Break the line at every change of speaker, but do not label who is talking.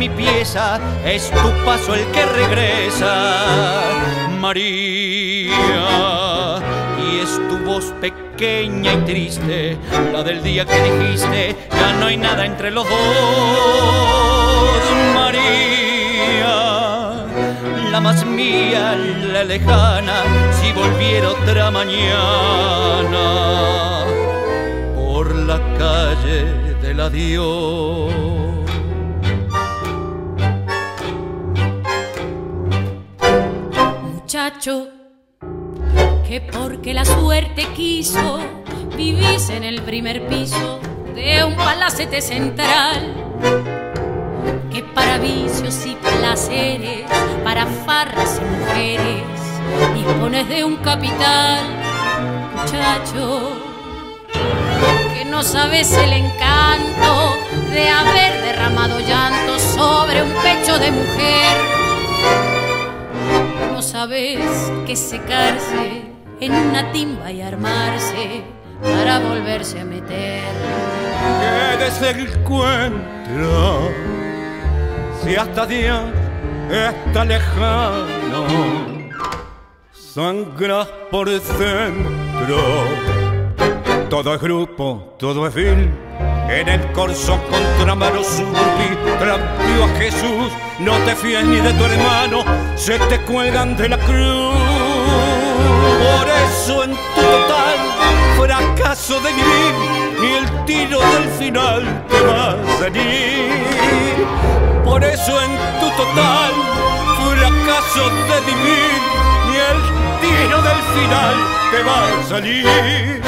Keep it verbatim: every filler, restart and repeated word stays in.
mi pieza, es tu paso el que regresa, María. Y es tu voz pequeña y triste, la del día que dijiste, ya no hay nada entre los dos, María. La más mía, la lejana, si volviera otra mañana por la calle del adiós.
Muchacho, que porque la suerte quiso vivís en el primer piso de un palacete central, que para vicios y placeres, para farras y mujeres, dispones de un capital. Muchacho, que no sabes el encanto de haber derramado llanto sobre un pecho de mujer. No sabes que secarse en una timba y armarse para volverse a meter.
Que desde el encuentro, si hasta Dios está lejano, sangras por dentro. Todo es grupo, todo es vil. En el corso contra mano surbi, trampió a Jesús. No te fíes ni de tu hermano, se te cuelgan de la cruz. Por eso en tu total fracaso de vivir, ni el tiro del final te va a salir. Por eso en tu total fracaso de vivir, ni el tiro del final te va a salir.